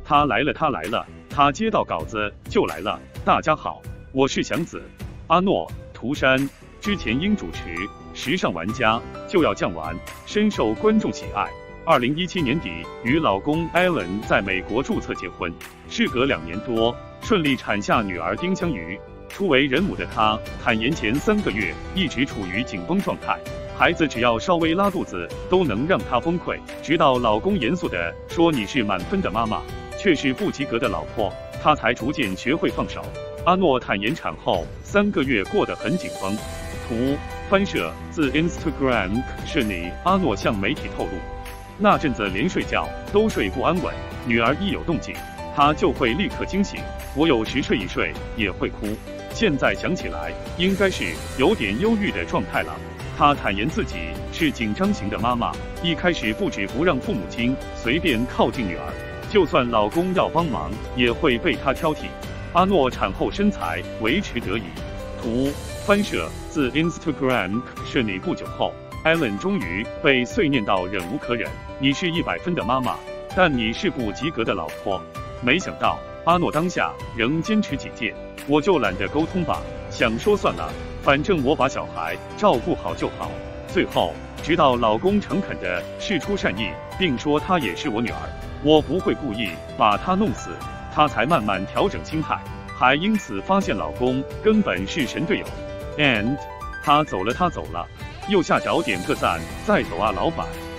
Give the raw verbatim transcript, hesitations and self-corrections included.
他来了，他来了，他接到稿子就来了。大家好，我是祥子。阿诺·图山之前因主持《时尚玩家》就要降完，深受观众喜爱。二零一七年底与老公 Alan 在美国注册结婚，事隔两年多，顺利产下女儿丁香鱼。初为人母的她坦言，前三个月一直处于紧绷状态，孩子只要稍微拉肚子都能让她崩溃。直到老公严肃地说：“你是满分的妈妈，却是不及格的老婆”，她才逐渐学会放手。阿诺坦言，产后三个月过得很紧绷。图翻摄自 Instagram 是你。阿诺向媒体透露，那阵子连睡觉都睡不安稳，女儿一有动静，他就会立刻惊醒。我有时睡一睡也会哭，现在想起来，应该是有点忧郁的状态了。她坦言自己是紧张型的妈妈，一开始不止不让父母亲随便靠近女儿，就算老公要帮忙，也会被她挑剔。阿诺产后身材维持得宜。图翻摄自 Instagram 是你。不久后 ，Alan 终于被碎念到忍无可忍。你是一百分的妈妈，但你是不及格的老婆。没想到阿诺当下仍坚持己见，我就懒得沟通吧，想说算了，反正我把小孩照顾好就好。最后，直到老公诚恳地释出善意，并说她也是我女儿，我不会故意把她弄死，她才慢慢调整心态，还因此发现老公根本是神队友。And 他走了，他走了，右下角点个赞，再走啊，老板。